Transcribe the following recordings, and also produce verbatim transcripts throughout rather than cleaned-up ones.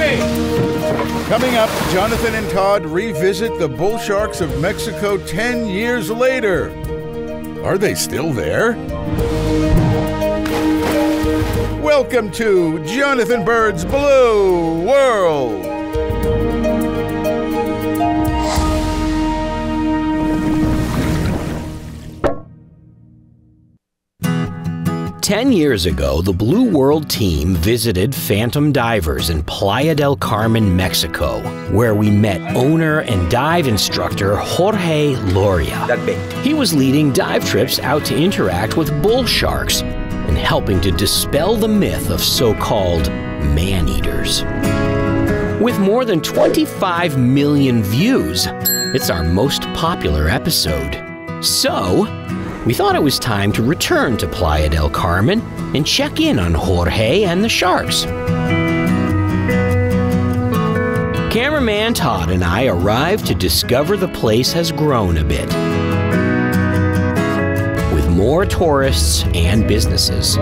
Coming up, Jonathan and Todd revisit the bull sharks of Mexico ten years later. Are they still there? Welcome to Jonathan Bird's Blue World. Ten years ago, the Blue World team visited Phantom Divers in Playa del Carmen, Mexico, where we met owner and dive instructor Jorge Loria. That big. He was leading dive trips out to interact with bull sharks and helping to dispel the myth of so-called man-eaters. With more than twenty-five million views, it's our most popular episode. So, we thought it was time to return to Playa del Carmen and check in on Jorge and the sharks. Cameraman Todd and I arrived to discover the place has grown a bit, with more tourists and businesses.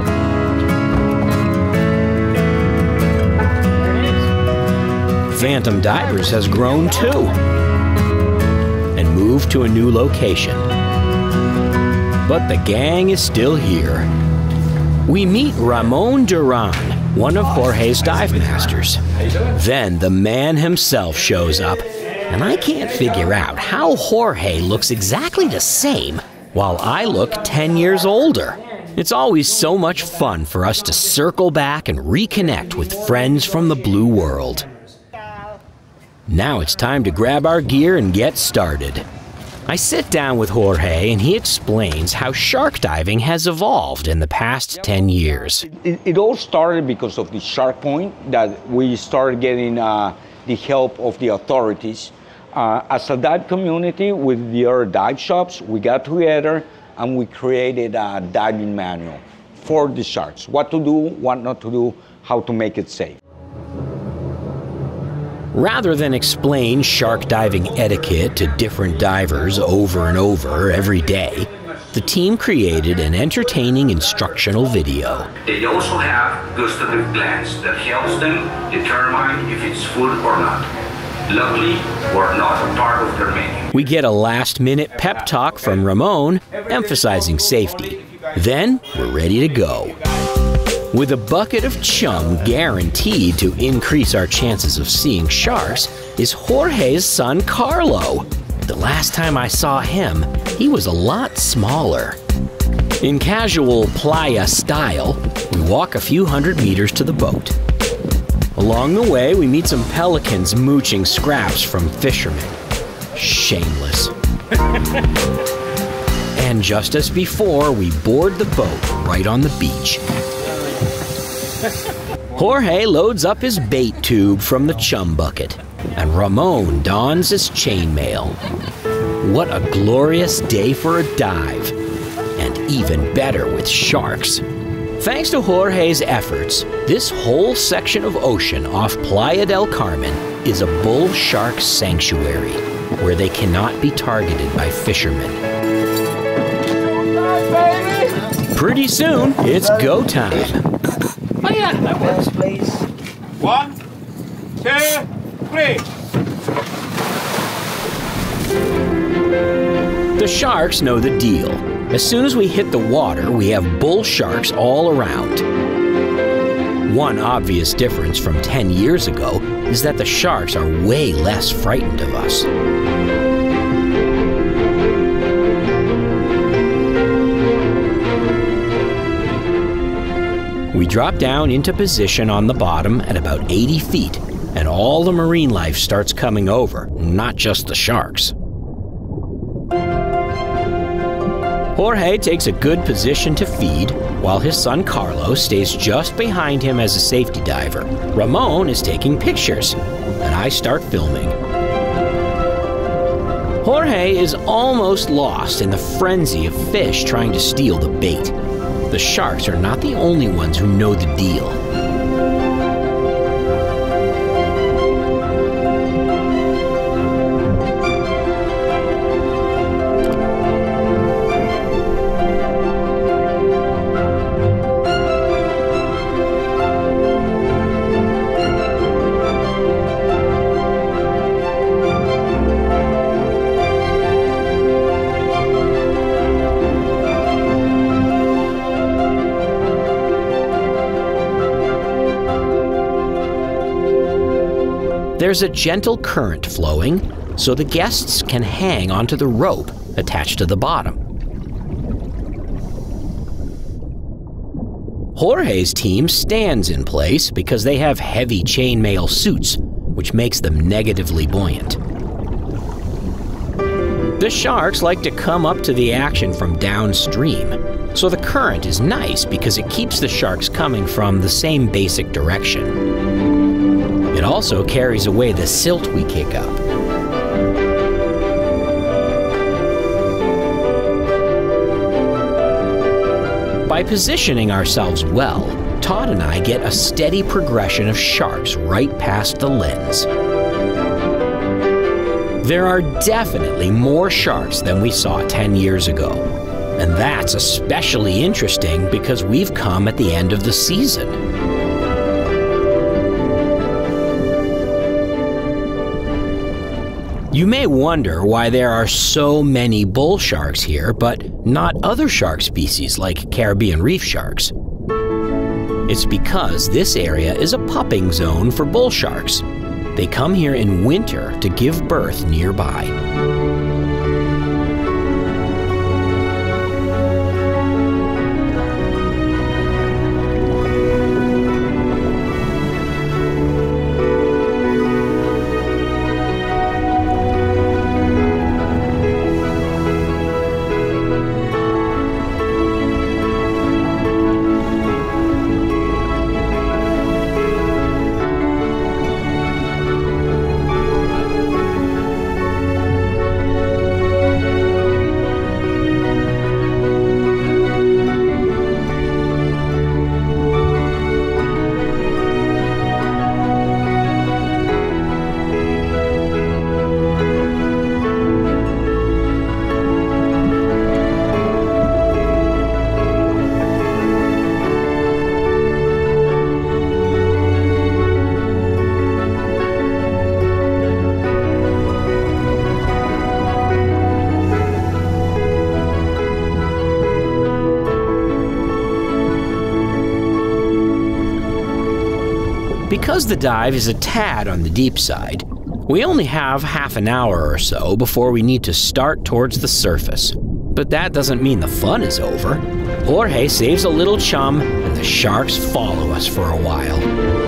Phantom Divers has grown too, and moved to a new location. But the gang is still here. We meet Ramon Duran, one of Jorge's dive masters. Then the man himself shows up, and I can't figure out how Jorge looks exactly the same while I look ten years older. It's always so much fun for us to circle back and reconnect with friends from the Blue World. Now it's time to grab our gear and get started. I sit down with Jorge and he explains how shark diving has evolved in the past ten years. It, it all started because of the shark point that we started getting uh, the help of the authorities. Uh, as a dive community with the other dive shops, we got together and we created a diving manual for the sharks. What to do, what not to do, how to make it safe. Rather than explain shark diving etiquette to different divers over and over every day, the team created an entertaining instructional video. They also have gustative glands that helps them determine if it's food or not. Luckily, we're not a part of their menu. We get a last-minute pep talk from Ramon, emphasizing safety. Then, we're ready to go. With a bucket of chum guaranteed to increase our chances of seeing sharks is Jorge's son Carlo. The last time I saw him, he was a lot smaller. In casual playa style, we walk a few hundred meters to the boat. Along the way, we meet some pelicans mooching scraps from fishermen. Shameless. And just as before, we board the boat right on the beach. Jorge loads up his bait tube from the chum bucket, and Ramon dons his chainmail. What a glorious day for a dive, and even better with sharks. Thanks to Jorge's efforts, this whole section of ocean off Playa del Carmen is a bull shark sanctuary, where they cannot be targeted by fishermen. Pretty soon, it's go time. Oh yeah, that works, please. One, two, three. The sharks know the deal. As soon as we hit the water, we have bull sharks all around. One obvious difference from ten years ago is that the sharks are way less frightened of us. We drop down into position on the bottom at about eighty feet, and all the marine life starts coming over, not just the sharks. Jorge takes a good position to feed, while his son Carlos stays just behind him as a safety diver. Ramon is taking pictures, and I start filming. Jorge is almost lost in the frenzy of fish trying to steal the bait. The sharks are not the only ones who know the deal. There's a gentle current flowing, so the guests can hang onto the rope attached to the bottom. Jorge's team stands in place because they have heavy chainmail suits, which makes them negatively buoyant. The sharks like to come up to the action from downstream, so the current is nice because it keeps the sharks coming from the same basic direction. It also carries away the silt we kick up. By positioning ourselves well, Todd and I get a steady progression of sharks right past the lens. There are definitely more sharks than we saw ten years ago, and that's especially interesting because we've come at the end of the season. You may wonder why there are so many bull sharks here, but not other shark species like Caribbean reef sharks. It's because this area is a pupping zone for bull sharks. They come here in winter to give birth nearby. Because the dive is a tad on the deep side, we only have half an hour or so before we need to start towards the surface. But that doesn't mean the fun is over. Jorge saves a little chum, and the sharks follow us for a while.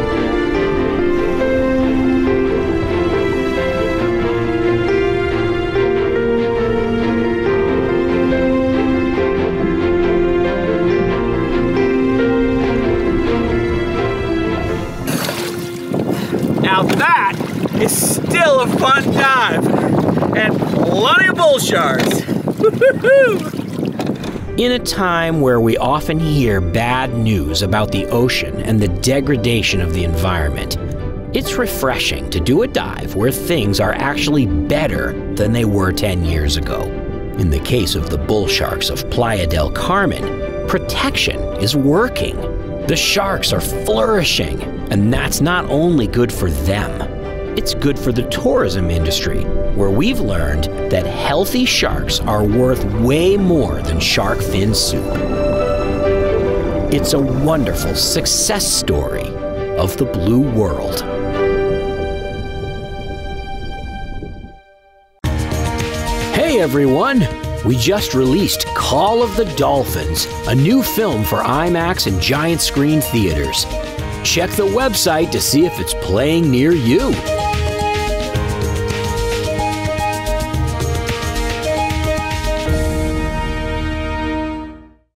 Now that is still a fun dive, and plenty of bull sharks. In a time where we often hear bad news about the ocean and the degradation of the environment, it's refreshing to do a dive where things are actually better than they were ten years ago. In the case of the bull sharks of Playa del Carmen, protection is working. The sharks are flourishing, and that's not only good for them, it's good for the tourism industry, where we've learned that healthy sharks are worth way more than shark fin soup. It's a wonderful success story of the blue world. Hey everyone! We just released Call of the Dolphins, a new film for IMAX and giant screen theaters. Check the website to see if it's playing near you.